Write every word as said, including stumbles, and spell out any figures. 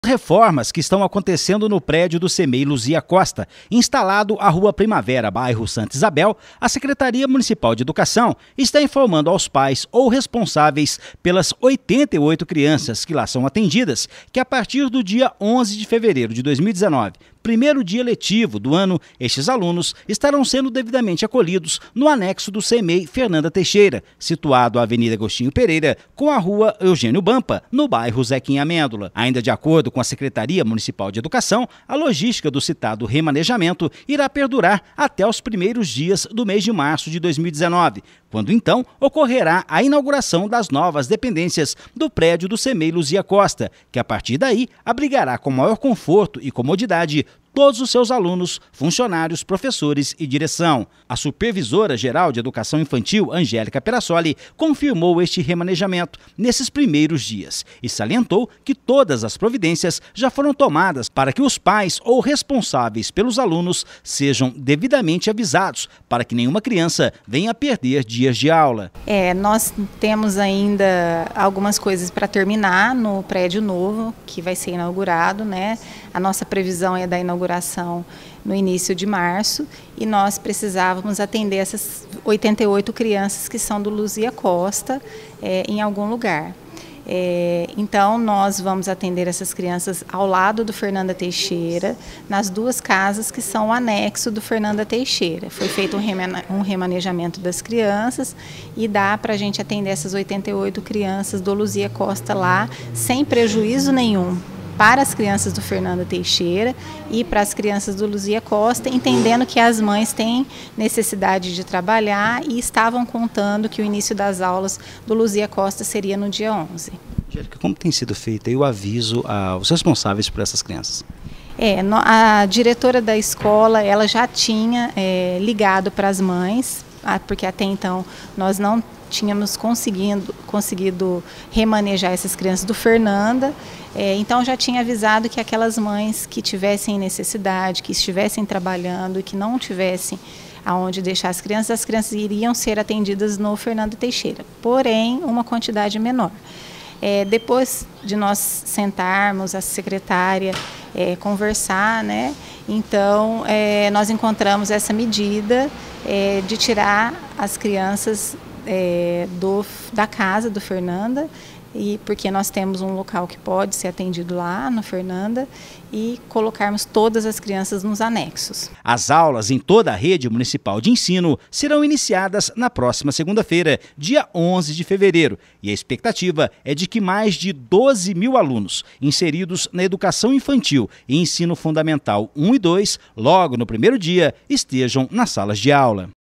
Reformas que estão acontecendo no prédio do C E M E I Luzia Costa, instalado à Rua Primavera, bairro Santa Isabel, a Secretaria Municipal de Educação está informando aos pais ou responsáveis pelas oitenta e oito crianças que lá são atendidas que a partir do dia onze de fevereiro de dois mil e dezenove, primeiro dia letivo do ano, estes alunos estarão sendo devidamente acolhidos no anexo do C E M E I Fernanda Teixeira, situado à Avenida Agostinho Pereira, com a Rua Eugênio Bampa, no bairro Zequinha Amêndola. Ainda de acordo com a Secretaria Municipal de Educação, a logística do citado remanejamento irá perdurar até os primeiros dias do mês de março de dois mil e dezenove, quando então ocorrerá a inauguração das novas dependências do prédio do C E M E I Luzia Costa, que a partir daí abrigará com maior conforto e comodidade todos os seus alunos, funcionários, professores e direção. A supervisora geral de Educação Infantil, Angélica Perassoli, confirmou este remanejamento nesses primeiros dias e salientou que todas as providências já foram tomadas para que os pais ou responsáveis pelos alunos sejam devidamente avisados para que nenhuma criança venha a perder dias de aula. É, nós temos ainda algumas coisas para terminar no prédio novo que vai ser inaugurado, né? A nossa previsão é da inauguração no início de março e nós precisávamos atender essas oitenta e oito crianças que são do Luzia Costa é, em algum lugar. É, então nós vamos atender essas crianças ao lado do Fernanda Teixeira, nas duas casas que são o anexo do Fernanda Teixeira. Foi feito um remanejamento das crianças e dá para a gente atender essas oitenta e oito crianças do Luzia Costa lá, sem prejuízo nenhum para as crianças do Fernanda Teixeira e para as crianças do Luzia Costa, entendendo que as mães têm necessidade de trabalhar e estavam contando que o início das aulas do Luzia Costa seria no dia onze. Angélica, como tem sido feito aí o aviso aos responsáveis por essas crianças? É, a diretora da escola, ela já tinha é, ligado para as mães, porque até então nós não tínhamos conseguido, conseguido remanejar essas crianças do Fernanda, é, então já tinha avisado que aquelas mães que tivessem necessidade, que estivessem trabalhando e que não tivessem aonde deixar as crianças, as crianças iriam ser atendidas no Fernanda Teixeira, porém uma quantidade menor. É, depois de nós sentarmos, a secretária é, conversar, né, então é, nós encontramos essa medida é, de tirar as crianças É, do, da casa do Fernanda, e porque nós temos um local que pode ser atendido lá no Fernanda, e colocarmos todas as crianças nos anexos. As aulas em toda a rede municipal de ensino serão iniciadas na próxima segunda-feira, dia onze de fevereiro, e a expectativa é de que mais de doze mil alunos inseridos na educação infantil e ensino fundamental um e dois, logo no primeiro dia, estejam nas salas de aula.